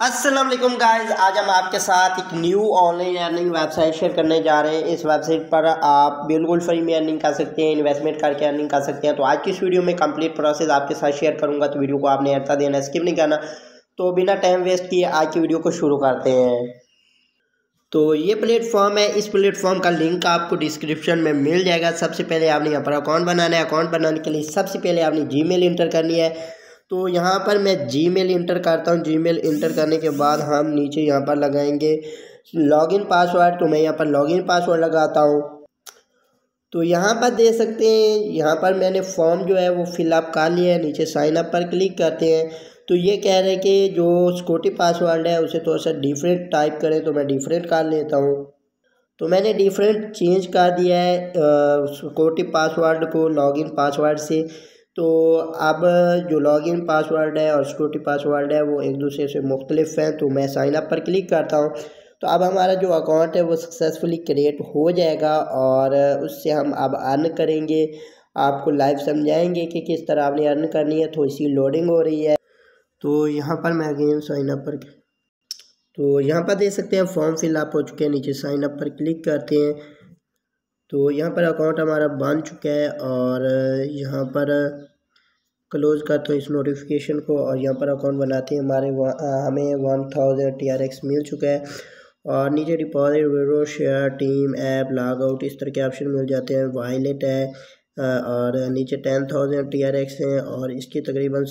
अस्सलाम वालेकुम गाइस, आज हम आपके साथ एक new online earning website share करने जा रहे हैं। इस वेबसाइट पर आप बिल्कुल फ्री में अर्निंग कर सकते हैं, इन्वेस्टमेंट करके अर्निंग कर सकते हैं। तो आज की इस वीडियो में कंप्लीट प्रोसेस आपके साथ शेयर करूंगा, तो वीडियो को आपने अंत तक देना, स्किप नहीं करना। तो बिना टाइम वेस्ट किए आज की वीडियो को शुरू करते हैं। तो ये प्लेटफॉर्म है, इस प्लेटफॉर्म का लिंक आपको डिस्क्रिप्शन में मिल जाएगा। सबसे पहले आपने यहाँ पर अकाउंट बनाना है। अकाउंट बनाने के लिए सबसे पहले आपने जीमेल इंटर करनी है। तो यहाँ पर मैं जीमेल इंटर करता हूँ। जीमेल इंटर करने के बाद हम नीचे यहाँ पर लगाएंगे लॉगिन पासवर्ड। तो मैं यहाँ पर लॉगिन पासवर्ड लगाता हूँ। तो यहाँ पर दे सकते हैं, यहाँ पर मैंने फॉर्म जो है वो फिलअप कर लिया है। नीचे साइन अप पर क्लिक करते हैं। तो ये कह रहे हैं कि जो सिक्योरिटी पासवर्ड है उसे थोड़ा सा डिफरेंट टाइप करें, तो मैं डिफरेंट कर लेता हूँ। तो मैंने डिफरेंट चेंज कर दिया है सिक्योरिटी पासवर्ड को लॉगिन पासवर्ड से। तो अब जो लॉगिन पासवर्ड है और सिक्योरिटी पासवर्ड है वो एक दूसरे से मुख्तलिफ हैं। तो मैं साइन अप पर क्लिक करता हूँ। तो अब हमारा जो अकाउंट है वो सक्सेसफुली क्रिएट हो जाएगा और उससे हम अब अर्न करेंगे। आपको लाइव समझाएंगे कि किस तरह आपने अर्न करनी है। थोड़ी सी लोडिंग हो रही है। तो यहाँ पर मैं अगेन साइन अप पर, तो यहाँ पर देख सकते हैं फॉर्म फिलअप हो चुके हैं। नीचे साइन अप पर क्लिक करते हैं। तो यहाँ पर अकाउंट हमारा बन चुका है और यहाँ पर क्लोज करते हैं इस नोटिफिकेशन को और यहाँ पर अकाउंट बनाते हैं। हमें 1000 TRX मिल चुका है और नीचे deposit, withdraw, share, team, app, log out, इस तरह के ऑप्शन मिल जाते हैं। वॉलेट है और नीचे 10,000 TRX हैं और इसके तकरीबन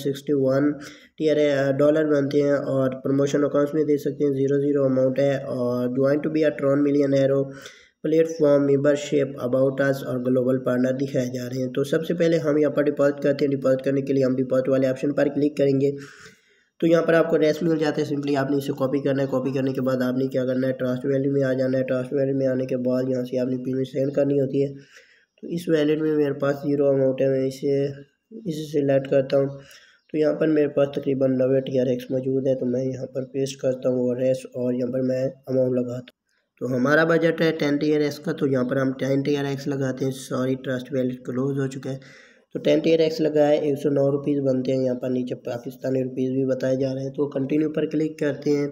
$61 बनते हैं। और प्रमोशन अकाउंट्स में दे सकते हैं 0 अमाउंट है। और join to be a Tron millionaire platform, membership, about us और ग्लोबल पार्टनर दिखाए जा रहे हैं। तो सबसे पहले हम यहाँ पर डिपॉजिट करते हैं। डिपॉजिट करने के लिए हम डिपॉजिट वाले ऑप्शन पर क्लिक करेंगे। तो यहाँ पर आपको रेस्ट मिल जाता है। सिंपली आपने इसे कॉपी करना है। कॉपी करने के बाद आपने क्या करना है, ट्रस्ट वैलेट में आ जाना है। ट्रस्ट वैलेट में आने के बाद यहाँ से आपने पेमेंट सेंड करनी होती है। तो इस वैलेट में मेरे पास 0 अमाउंट है, मैं इसे सिलेक्ट करता हूँ। तो यहाँ पर मेरे पास तकरीबन 90 TRX मौजूद है। तो मैं यहाँ पर पेस्ट करता हूँ और रेस्ट और यहाँ पर मैं अमाउंट लगाता हूँ। तो हमारा बजट है 10 TRX का। तो यहाँ पर हम 10 TRX लगाते हैं। सॉरी, ट्रस्ट वैलेट क्लोज हो चुका है। तो 10 TRX लगाए, 109 रुपीज़ बनते हैं। यहाँ पर नीचे पाकिस्तानी रुपीज़ भी बताए जा रहे हैं। तो कंटिन्यू पर क्लिक करते हैं।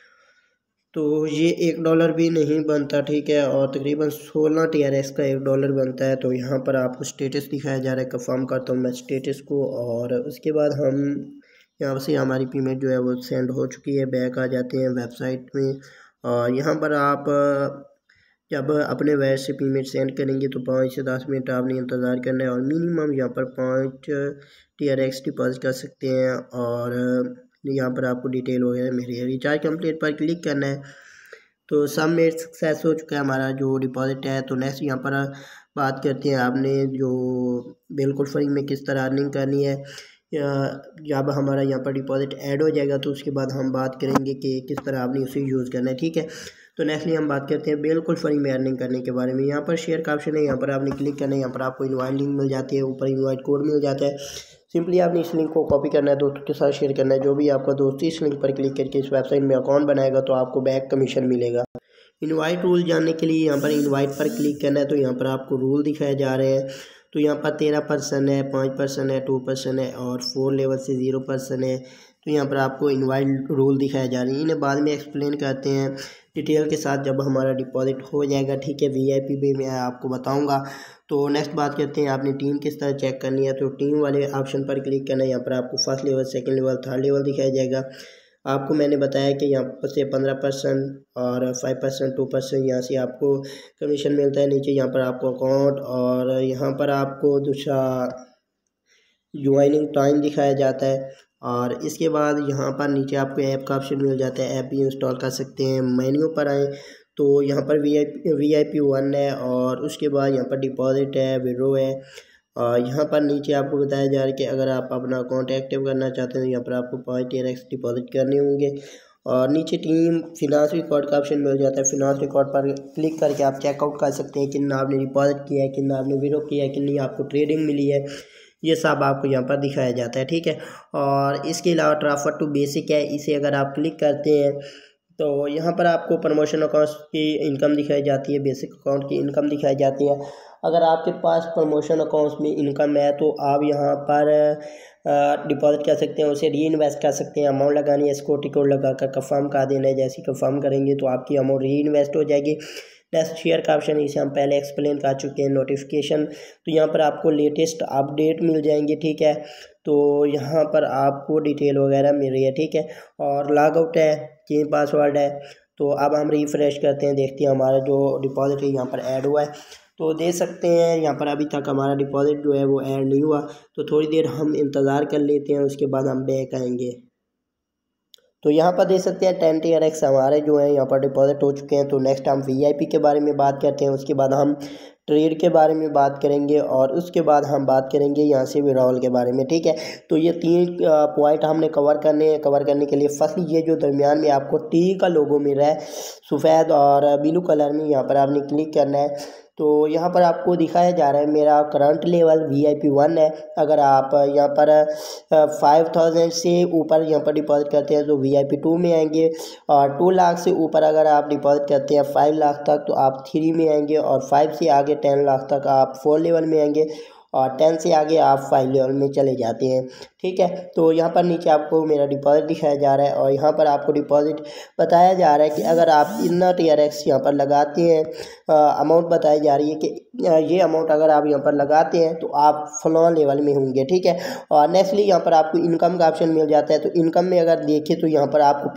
तो ये $1 भी नहीं बनता, ठीक है। और तकरीबन 16 TRX का $1 बनता है। तो यहाँ पर आपको स्टेटस दिखाया जा रहा है। कंफर्म करता हूँ मैं स्टेटस को और उसके बाद हम यहाँ से हमारी पेमेंट जो है वो सेंड हो चुकी है। बैक आ जाते हैं वेबसाइट में और यहाँ पर आप जब अपने वैलेट से पेमेंट सेंड करेंगे तो 5 से 10 मिनट आपने इंतज़ार करना है और मिनिमम यहाँ पर 5 TRX डिपॉजिट कर सकते हैं। और यहाँ पर आपको डिटेल वगैरह मेरी रिचार्ज कंप्लीट पर क्लिक करना है। तो सबमिट सक्सेस हो चुका है हमारा जो डिपॉजिट है। तो नेक्स्ट यहाँ पर बात करते हैं आपने जो बिल्कुल फ्री में किस तरह अर्निंग करनी है। जब हमारा यहाँ पर डिपॉजिट ऐड हो जाएगा तो उसके बाद हम बात करेंगे कि किस तरह आपने उसे यूज़ करना है, ठीक है। तो नेक्स्टली हम बात करते हैं बिल्कुल फ्री में अर्निंग करने के बारे में। यहाँ पर शेयर का ऑप्शन है, यहाँ पर आपने क्लिक करना है। यहाँ पर आपको इनवाइट लिंक मिल जाती है, ऊपर इनवाइट कोड मिल जाता है। सिंपली आपने इस लिंक को कॉपी करना है, दोस्तों के साथ शेयर करना है। जो भी आपका दोस्त इस लिंक पर क्लिक करके इस वेबसाइट में अकाउंट बनाएगा तो आपको बैक कमीशन मिलेगा। इनवाइट रूल जानने के लिए यहाँ पर इनवाइट पर क्लिक करना है। तो यहाँ पर आपको रूल दिखाए जा रहे हैं। तो यहाँ पर 13% है, 5% है, 2% है और 4 लेवल से 0% है। तो यहाँ पर आपको इनवाइट रूल दिखाए जा रहे हैं। इन्हें बाद में एक्सप्लेन करते हैं डिटेल के साथ जब हमारा डिपॉजिट हो जाएगा, ठीक है। VIP भी मैं आपको बताऊंगा। तो नेक्स्ट बात करते हैं आपने टीम किस तरह चेक करनी है। तो टीम वाले ऑप्शन पर क्लिक करना है। यहाँ पर आपको first level, second level, third level दिखाया जाएगा। आपको मैंने बताया कि यहाँ पर से 15% और 5%, 2% यहाँ से आपको कमीशन मिलता है। नीचे यहाँ पर आपको अकाउंट और यहाँ पर आपको दूसरा ज्वाइनिंग टाइम दिखाया जाता है। और इसके बाद यहाँ पर नीचे आपको ऐप का ऑप्शन मिल जाता है, ऐप भी इंस्टॉल कर सकते हैं। मेन्यू पर आए तो यहाँ पर VIP 1 है और उसके बाद यहाँ पर डिपॉजिट है, विड्रॉ है। और यहाँ पर नीचे आपको बताया जा रहा है कि अगर आप अपना अकाउंट एक्टिव करना चाहते हैं तो यहाँ पर आपको 5 TRX डिपॉजिट करने होंगे। और नीचे टीम फिनांस रिकॉर्ड का ऑप्शन मिल जाता है। फिनांस रिकॉर्ड पर क्लिक करके आप चेकआउट कर सकते हैं कितना आपने डिपॉजिट किया है, कितना आपने विड्रॉ किया है, कितनी आपको ट्रेडिंग मिली है। ये सब आपको यहाँ पर दिखाया जाता है, ठीक है। और इसके अलावा ट्रांसफर टू बेसिक है, इसे अगर आप क्लिक करते हैं तो यहाँ पर आपको प्रमोशन अकाउंट की इनकम दिखाई जाती है, बेसिक अकाउंट की इनकम दिखाई जाती है। अगर आपके पास प्रमोशन अकाउंट्स में इनकम है तो आप यहाँ पर डिपॉजिट कर सकते हैं, उसे री इन्वेस्ट कर सकते हैं। अमाउंट लगानी है, सिक्योरिटी कोड लगा कर कंफर्म कर देना है। जैसे कंफर्म करेंगे तो आपकी अमाउंट री इन्वेस्ट हो जाएगी। नेक्स्ट शेयर का ऑप्शन है, इसे हम पहले एक्सप्लेन कर चुके हैं। नोटिफिकेशन, तो यहाँ पर आपको लेटेस्ट अपडेट मिल जाएंगे, ठीक है। तो यहाँ पर आपको डिटेल वगैरह मिल रही है, ठीक है। और लॉग आउट है, चेंज पासवर्ड है। तो अब हम रिफ्रेश करते हैं, देखते हैं हमारा जो डिपॉजिट है यहाँ पर ऐड हुआ है। तो देख सकते हैं यहाँ पर अभी तक हमारा डिपॉजिट जो है वो ऐड नहीं हुआ, तो थोड़ी देर हम इंतज़ार कर लेते हैं, उसके बाद हम बैक आएंगे। तो यहाँ पर देख सकते हैं 10 TRX हमारे जो है यहाँ पर डिपॉजिट हो चुके हैं। तो नेक्स्ट हम VIP के बारे में बात करते हैं, उसके बाद हम ट्रेड के बारे में बात करेंगे और उसके बाद हम बात करेंगे यहाँ से विड्रॉल के बारे में, ठीक है। तो ये 3 पॉइंट हमने कवर करने के लिए फर्स्ट ये जो दरमियान में आपको T का लोगो मिल रहा है सफ़ेद और ब्लू कलर में, यहाँ पर आपने क्लिक करना है। तो यहाँ पर आपको दिखाया जा रहा है मेरा करंट लेवल VIP 1 है। अगर आप यहाँ पर 5000 से ऊपर यहाँ पर डिपॉजिट करते हैं तो VIP 2 में आएंगे, और 2 लाख से ऊपर अगर आप डिपॉजिट करते हैं 5 लाख तक तो आप 3 में आएंगे, और 5 से आगे 10 लाख तक आप 4 लेवल में आएंगे, और 10 से आगे आप 5 लेवल में चले जाते हैं, ठीक है। तो यहाँ पर नीचे आपको मेरा डिपॉजिट दिखाया जा रहा है, और यहाँ पर आपको डिपॉजिट बताया जा रहा है कि अगर आप इतना TRX यहाँ पर लगाते हैं, अमाउंट बताई जा रही है कि ये अमाउंट अगर आप यहाँ पर लगाते हैं तो आप फलां लेवल में होंगे, ठीक है। और नेक्स्टली यहाँ पर आपको इनकम का ऑप्शन मिल जाता है। तो इनकम में अगर देखें तो यहाँ पर आपको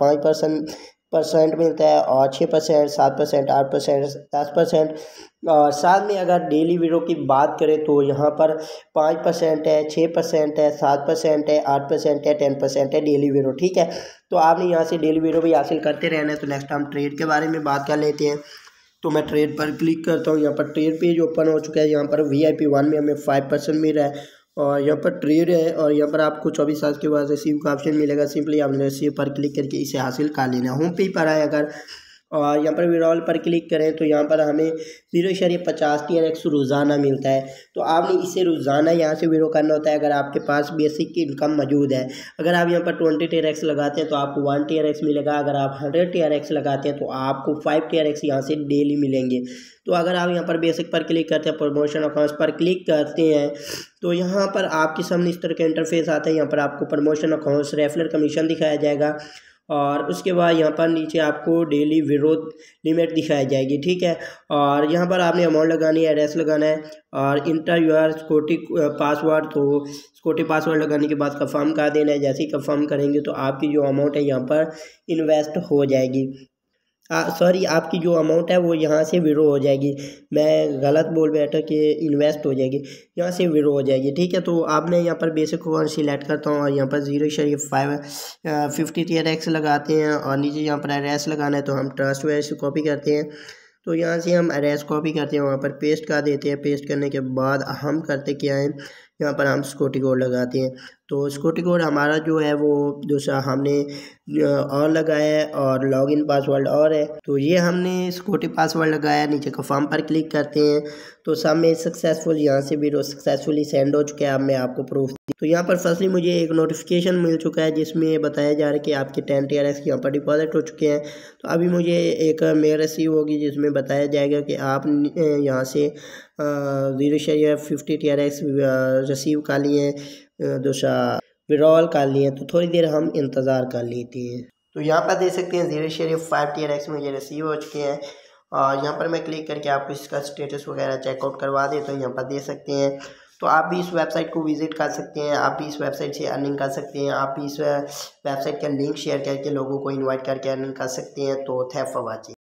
5% मिलता है, और 6%, 7%, 8%, 10%। और साथ में अगर डेली विड्रॉ की बात करें तो यहाँ पर 5% है, 6% है, 7% है, 8% है, 10% है डेली विड्रॉ, ठीक है। तो आपने यहाँ से डेली विड्रॉ भी हासिल करते रहना है। तो नेक्स्ट हम ट्रेड के बारे में बात कर लेते हैं। तो मैं ट्रेड पर क्लिक करता हूँ, यहाँ पर ट्रेड पेज ओपन हो चुका है। यहाँ पर VIP 1 में हमें 5% मिल रहा है, और यहाँ पर ट्रेड है, और यहाँ पर आपको 24 साल के बाद रिसीव का ऑप्शन मिलेगा। सिंपली आपने रिसीव पर क्लिक करके इसे हासिल कर लेना। होम पेज पर आए अगर, और यहाँ पर विड्रॉल पर क्लिक करें तो यहाँ पर हमें 0.50 TRX रोज़ाना मिलता है। तो आपने इसे रोज़ाना यहाँ से विड्रॉ करना होता है अगर आपके पास बेसिक इनकम मौजूद है। अगर आप यहाँ पर 20 TRX लगाते हैं तो आपको 1 TRX मिलेगा। अगर आप 100 TRX लगाते हैं तो आपको 5 TRX यहाँ से डेली मिलेंगे। तो अगर आप यहाँ पर बेसिक पर क्लिक करते हैं, प्रमोशन अकाउंट्स पर क्लिक करते हैं, तो यहाँ पर आपके सामने इस तरह का इंटरफेस आता है। यहाँ पर आपको प्रमोशन अकाउंट्स, रेफरल कमीशन दिखाया जाएगा, और उसके बाद यहाँ पर नीचे आपको डेली विड्रॉ लिमिट दिखाई जाएगी, ठीक है। और यहाँ पर आपने अमाउंट लगानी है, एड्रेस लगाना है, और इंटर यूर सिक्योरिटी पासवर्ड। तो सिक्योरिटी पासवर्ड लगाने के बाद कंफर्म कर देना है। जैसे ही कंफर्म करेंगे तो आपकी जो अमाउंट है यहाँ पर इन्वेस्ट हो जाएगी। आपकी जो अमाउंट है वो यहाँ से विड्रॉ हो जाएगी। मैं गलत बोल बैठा कि इन्वेस्ट हो जाएगी, यहाँ से विड्रॉ हो जाएगी, ठीक है। तो अब मैं यहाँ पर बेसिक अकाउंट सिलेक्ट करता हूँ, और यहाँ पर 0.50 TRX लगाते हैं, और नीचे यहाँ पर एड्रेस लगाना है तो हम ट्रस्ट वैल्यू से कॉपी करते हैं। तो यहाँ से हम एड्रेस कॉपी करते हैं, वहाँ पर पेस्ट कर देते हैं। पेस्ट करने के बाद हम करते क्या है, यहाँ पर हम सिक्योरिटी कोड लगाते हैं। तो सिक्योरिटी कोड हमारा जो है वो दूसरा हमने और लगाया है, और लॉगिन पासवर्ड और है। तो ये हमने सिक्योरिटी पासवर्ड लगाया। नीचे कंफर्म पर क्लिक करते हैं तो सब में सक्सेसफुल, यहाँ से भी सक्सेसफुली सेंड हो चुका है। अब मैं आपको प्रूफ तो यहाँ पर फर्स्टली मुझे एक नोटिफिकेशन मिल चुका है जिसमें बताया जा रहा है कि आपके 10 TRX यहाँ पर डिपॉजिट हो चुके हैं। तो अभी मुझे एक मेल रिसीव होगी जिसमें बताया जाएगा कि आप यहाँ से 0.50 TRX रिसीव कर लिए, दूसरा विड्रॉल कर लिए। तो थोड़ी देर हम इंतज़ार कर लेते हैं। तो यहाँ पर देख सकते हैं 0.5 TRX मुझे रिसीव हो चुके हैं, और यहाँ पर मैं क्लिक करके आपको इसका स्टेटस वगैरह चेकआउट करवा दें। तो यहाँ पर देख सकते हैं। तो आप भी इस वेबसाइट को विज़िट कर सकते हैं, आप भी इस वेबसाइट से अर्निंग कर सकते हैं, आप भी इस वेबसाइट का लिंक शेयर करके लोगों को इन्वाइट करके अर्निंग कर सकते हैं। तो थैंक्स फॉर वाचिंग।